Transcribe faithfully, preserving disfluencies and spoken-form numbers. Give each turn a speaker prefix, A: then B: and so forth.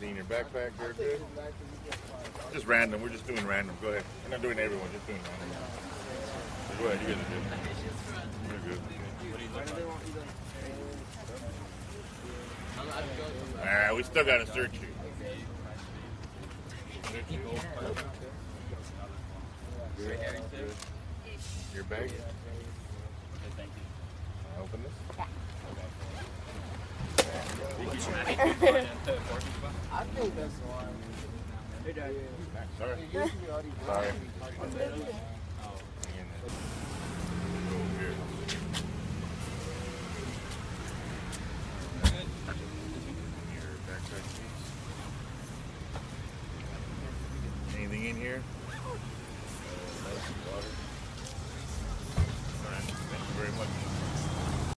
A: Anything in your backpack? Very good. Just random. We're just doing random. Go ahead. We're not doing everyone. Just doing random. Go ahead. You guys are good. You're good. Alright, we still gotta search you. Search you. Good. Good. Your bag?
B: Thank you.
A: I'll open this.
C: I think that's one.
A: Sorry. Sorry.